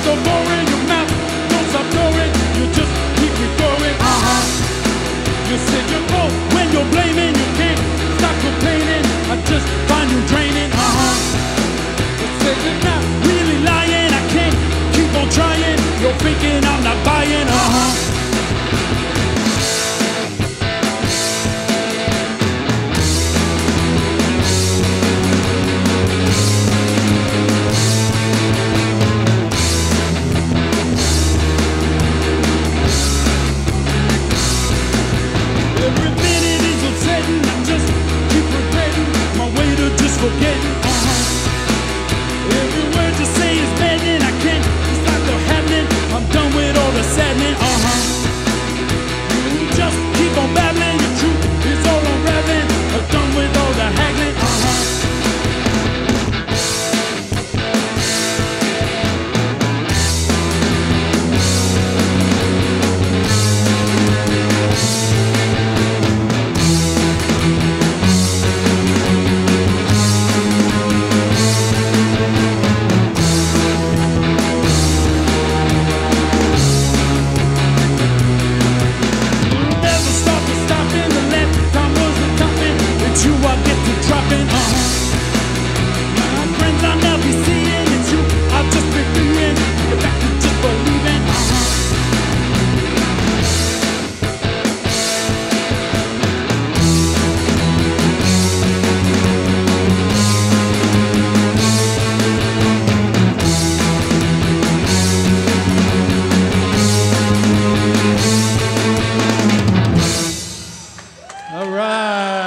the more in your mouth. Don't stop going, you just keep me going. You said you know when you're blaming, you can't stop complaining. I just find you draining. You said you're not really lying. I can't keep on trying. You're thinking I'm not buying. Forgetting, every word you say is maddening. I can't stop the happening. I'm done with all the saddening. You just keep on babbling. Your truth is all unraveling. I'm done with all the haggling. My friends I'll never be seeing, it's you I've just been feeling. You're back to just believing. All right.